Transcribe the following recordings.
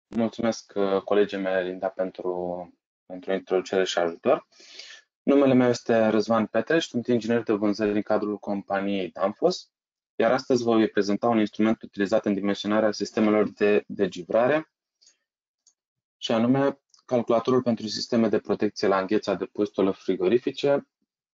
Mulțumesc colegii mele, Linda, pentru introducere și ajutor. Numele meu este Răzvan Petre, sunt inginer de vânzări în cadrul companiei Danfoss, iar astăzi vă voi prezenta un instrument utilizat în dimensionarea sistemelor de degivrare, și anume calculatorul pentru sisteme de protecție la îngheț a depozitelor frigorifice.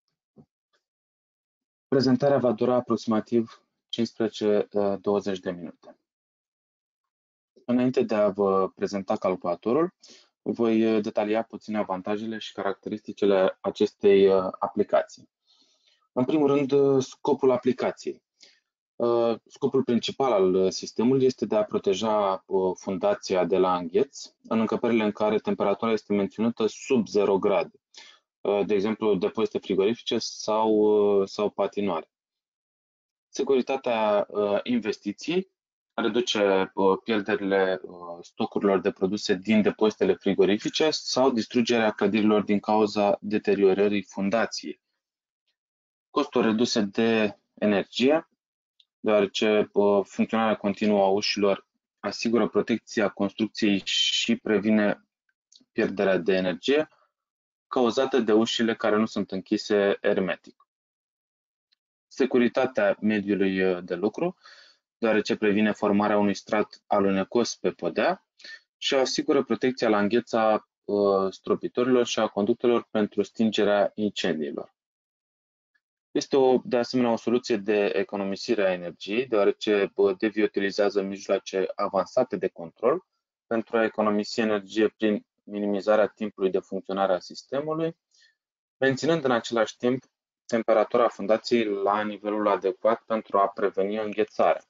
Prezentarea va dura aproximativ 15-20 de minute. Înainte de a vă prezenta calculatorul, voi detalia puțin avantajele și caracteristicile acestei aplicații. În primul rând, scopul aplicației. Scopul principal al sistemului este de a proteja fundația de la îngheț în încăperile în care temperatura este menținută sub 0 grade, de exemplu depozite frigorifice sau patinoare. Securitatea investiției reduce pierderile stocurilor de produse din depozitele frigorifice sau distrugerea clădirilor din cauza deteriorării fundației. Costuri reduse de energie, deoarece funcționarea continuă a ușilor asigură protecția construcției și previne pierderea de energie cauzată de ușile care nu sunt închise ermetic. Securitatea mediului de lucru, deoarece previne formarea unui strat alunecos pe podea și asigură protecția la îngheț a stropitorilor și a conductelor pentru stingerea incendiilor. Este de asemenea o soluție de economisire a energiei, deoarece Devi utilizează mijloace avansate de control pentru a economisi energie prin minimizarea timpului de funcționare a sistemului, menținând în același timp temperatura fundației la nivelul adecvat pentru a preveni înghețarea.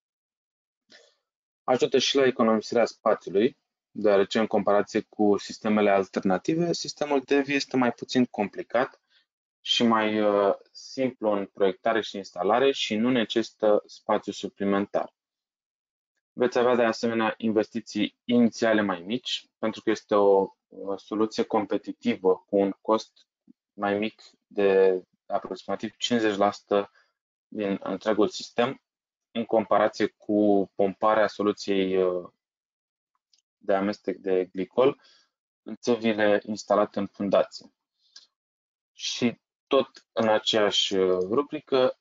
Ajută și la economisirea spațiului, deoarece în comparație cu sistemele alternative, sistemul Devi este mai puțin complicat și mai simplu în proiectare și instalare și nu necesită spațiu suplimentar. Veți avea de asemenea investiții inițiale mai mici, pentru că este o soluție competitivă cu un cost mai mic de aproximativ 50% din întregul sistem, în comparație cu pomparea soluției de amestec de glicol în țevile instalate în fundație. Și tot în aceeași rubrică,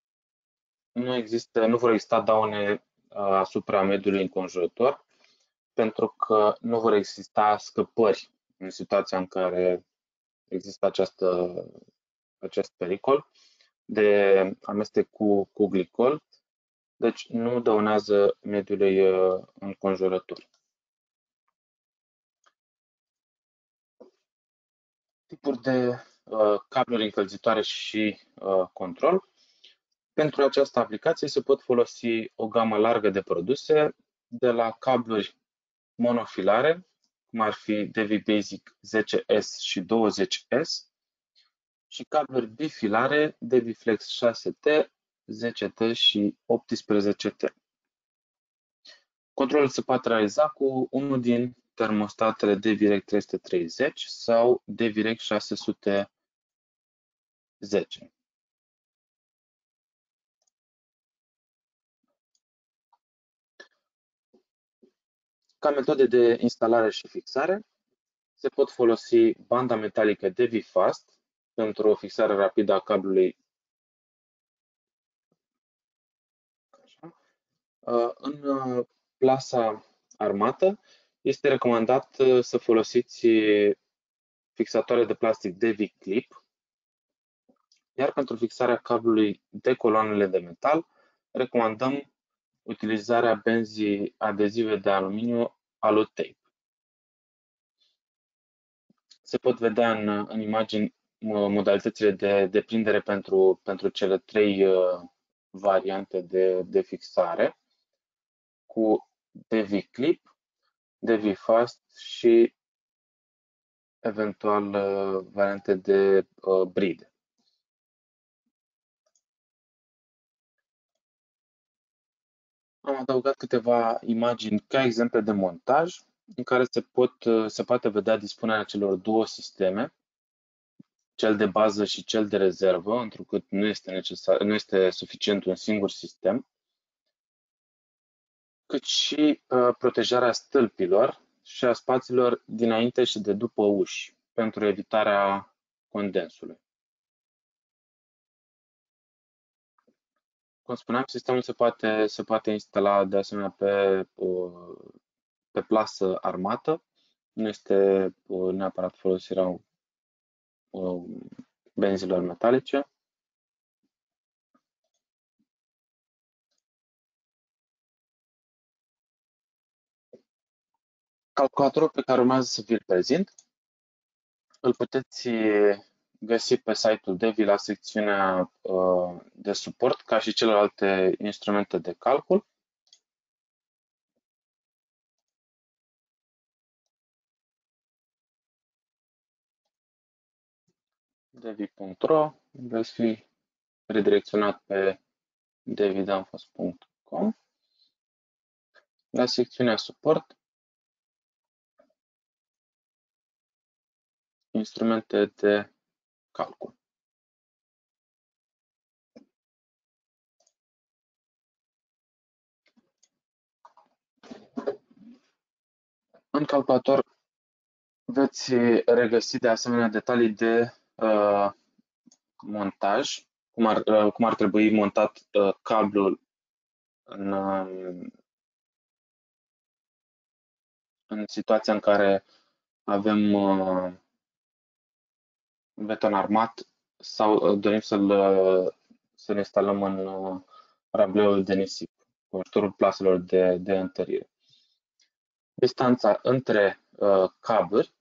nu vor exista daune asupra mediului înconjurător, pentru că nu vor exista scăpări în situația în care există acest pericol de amestec cu glicol, deci nu dăunează mediului înconjurător. Tipuri de cabluri încălzitoare și control. Pentru această aplicație se pot folosi o gamă largă de produse, de la cabluri monofilare, cum ar fi Devi Basic 10S și 20S, și cabluri bifilare Devi Flex 6T, 10T și 18T. Controlul se poate realiza cu unul din termostatele Devirec 330 sau Devirec 610. Ca metode de instalare și fixare, se pot folosi banda metalică DeviFast pentru o fixare rapidă a cablului. În plasa armată este recomandat să folosiți fixatoare de plastic DeviClip, iar pentru fixarea cablului de coloanele de metal recomandăm utilizarea benzii adezive de aluminiu Alu-Tape. Se pot vedea în imagini modalitățile de deprindere pentru cele trei variante de fixare, cu DeviClip, DeviFast și eventual variante de bride. Am adăugat câteva imagini ca exemple de montaj în care se poate vedea dispunerea celor două sisteme, cel de bază și cel de rezervă, întrucât nu este suficient un singur sistem, cât și protejarea stâlpilor și a spațiilor dinainte și de după uși, pentru evitarea condensului. Cum spuneam, sistemul se poate instala de asemenea pe plasă armată. Nu este neapărat folosirea benzilor metalice. Calculatorul pe care urmează să vi-l prezint îl puteți găsi pe site-ul Devi la secțiunea de suport, ca și celelalte instrumente de calcul. Devi.ro, veți fi redirecționat pe devidanfos.com. La secțiunea suport, instrumente de calcul. În calculator veți regăsi de asemenea detalii de montaj, cum ar trebui montat cablul în situația în care avem beton armat sau dorim să-l instalăm în rableul de nisip cu ajutorul plaselor de întărire. Distanța între cabluri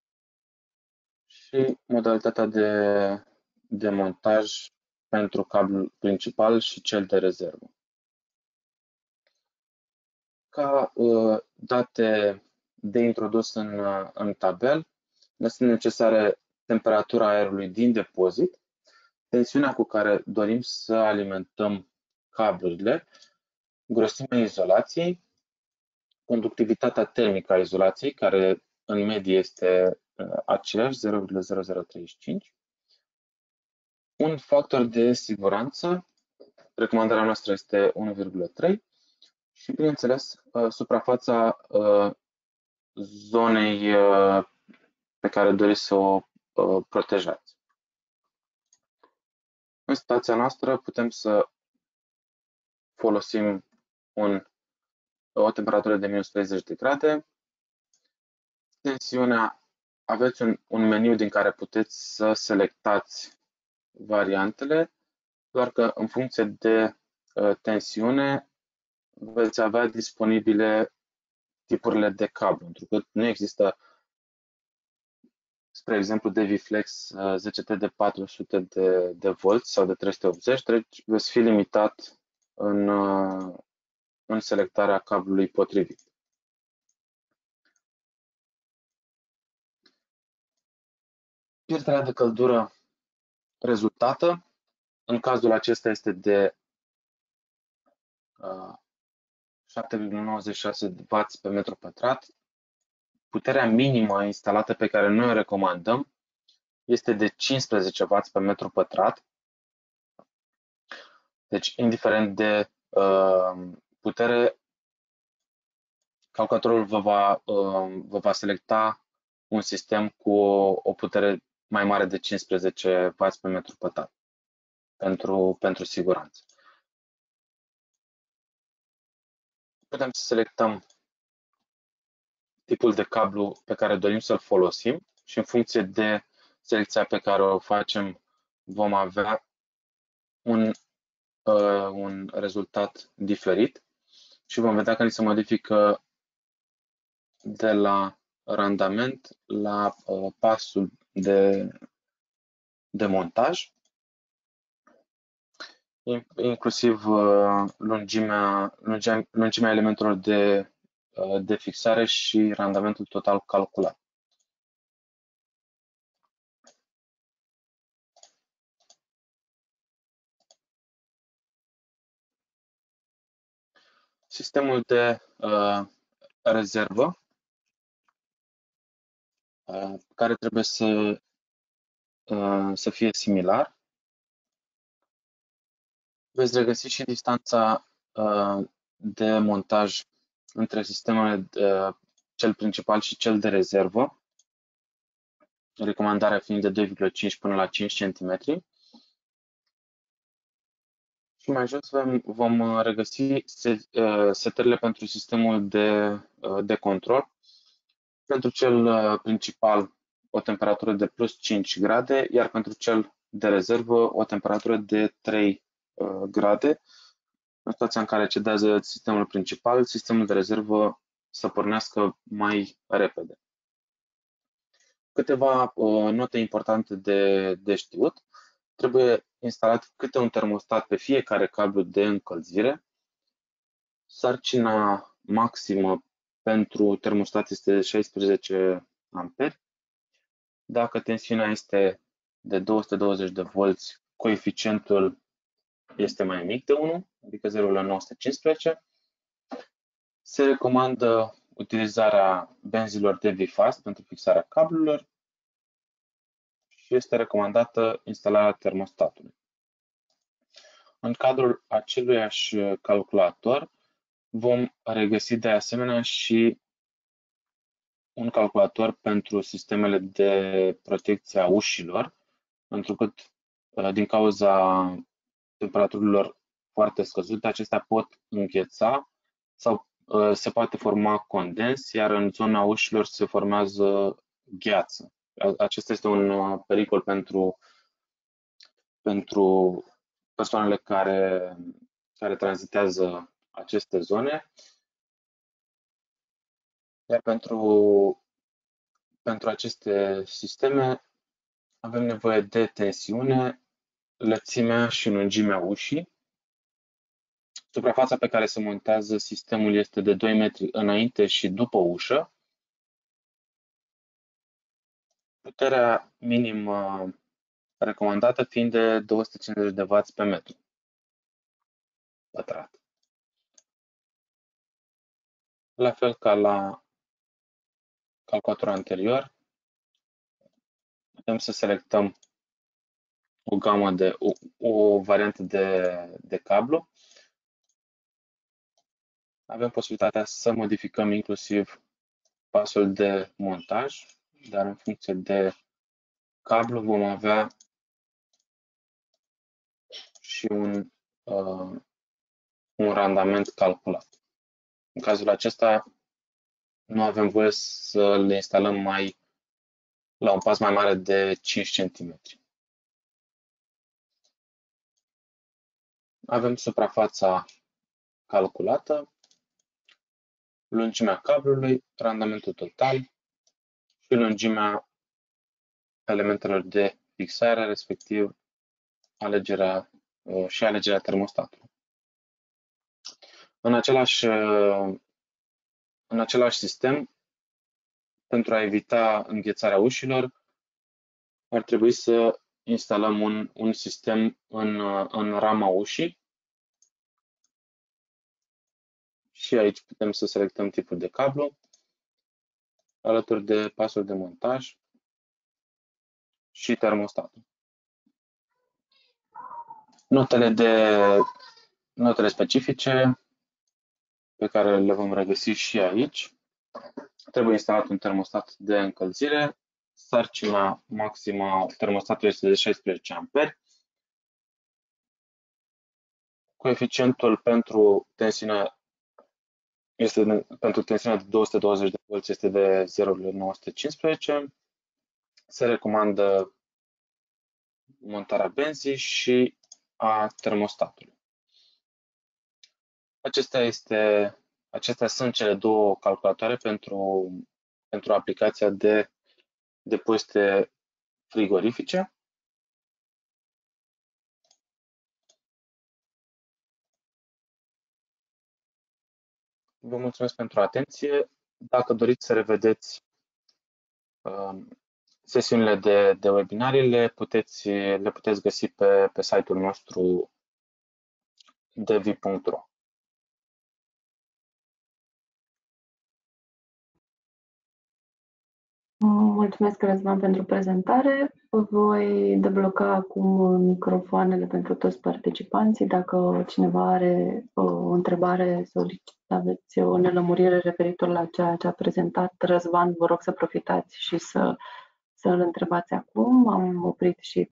și modalitatea de montaj pentru cablul principal și cel de rezervă. Ca date de introdus în tabel, ne sunt necesare temperatura aerului din depozit, tensiunea cu care dorim să alimentăm cablurile, grosimea izolației, conductivitatea termică a izolației, care în medie este aceeași, 0,0035, un factor de siguranță, recomandarea noastră este 1,3 și, bineînțeles, suprafața zonei pe care doriți să o protejați. În situația noastră putem să folosim o temperatură de minus 30 de grade. Tensiunea, aveți un meniu din care puteți să selectați variantele, doar că în funcție de tensiune veți avea disponibile tipurile de cablu, pentru că nu există, spre exemplu, DeviFlex 10T de 400 de volți sau de 380, deci veți fi limitat în selectarea cablului potrivit. Pierderea de căldură rezultată, în cazul acesta este de 7,96 W pe metru pătrat. Puterea minimă instalată pe care noi o recomandăm este de 15 W pe metru pătrat. Deci, indiferent de putere, calculatorul vă va selecta un sistem cu o putere mai mare de 15 W pe metru pătrat pentru siguranță. Putem să selectăm tipul de cablu pe care dorim să-l folosim și în funcție de selecția pe care o facem vom avea un rezultat diferit și vom vedea că ni se modifică de la randament la pasul de montaj, inclusiv lungimea elementelor de fixare și randamentul total calculat. Sistemul de rezervă, care trebuie să fie similar. Veți regăsi și distanța de montaj între sistemele cel principal și cel de rezervă, recomandarea fiind de 2,5 până la 5 cm. Și mai jos vom regăsi setările pentru sistemul de control. Pentru cel principal o temperatură de plus 5 grade, iar pentru cel de rezervă o temperatură de 3 grade. În situația în care cedează sistemul principal, sistemul de rezervă să pornească mai repede. Câteva note importante de știut. Trebuie instalat câte un termostat pe fiecare cablu de încălzire. Sarcina maximă pentru termostat este de 16 amperi. Dacă tensiunea este de 220 de volți, coeficientul este mai mic de 1, adică 0,915. Se recomandă utilizarea benzilor de V-Fast pentru fixarea cablurilor și este recomandată instalarea termostatului. În cadrul aceluiași calculator vom regăsi de asemenea și un calculator pentru sistemele de protecție a ușilor, întrucât din cauza temperaturilor foarte scăzute, acestea pot îngheța sau se poate forma condens, iar în zona ușilor se formează gheață. Acesta este un pericol pentru persoanele care tranzitează aceste zone. Iar pentru aceste sisteme avem nevoie de tensiune, lățimea și lungimea ușii. Suprafața pe care se montează sistemul este de 2 metri înainte și după ușă. Puterea minimă recomandată fiind de 250 de W pe metru pătrat. La fel ca la calculatorul anterior, putem să selectăm o gamă o variantă de cablu. Avem posibilitatea să modificăm inclusiv pasul de montaj, dar în funcție de cablu vom avea și un randament calculat. În cazul acesta nu avem voie să le instalăm la un pas mai mare de 5 cm. Avem suprafața calculată, lungimea cablului, randamentul total și lungimea elementelor de fixare, respectiv alegerea termostatului. În același sistem, pentru a evita înghețarea ușilor, ar trebui să instalăm un sistem în rama ușii. Și aici putem să selectăm tipul de cablu, alături de pasul de montaj și termostatul. Notele specifice pe care le vom regăsi și aici. Trebuie instalat un termostat de încălzire. Sarcina maximă a termostatului este de 16 amperi. Coeficientul pentru tensiunea de 220 de volți este de 0,915. Se recomandă montarea benzii și a termostatului. Acestea sunt cele două calculatoare pentru aplicația de depozite frigorifice. Vă mulțumesc pentru atenție. Dacă doriți să revedeți sesiunile de webinarii, le puteți găsi pe site-ul nostru devi.ro. Mulțumesc, Răzvan, pentru prezentare. Voi debloca acum microfoanele pentru toți participanții. Dacă cineva are o întrebare, aveți o nelămurire referitor la ceea ce a prezentat Răzvan, vă rog să profitați și să îl întrebați acum. Am oprit și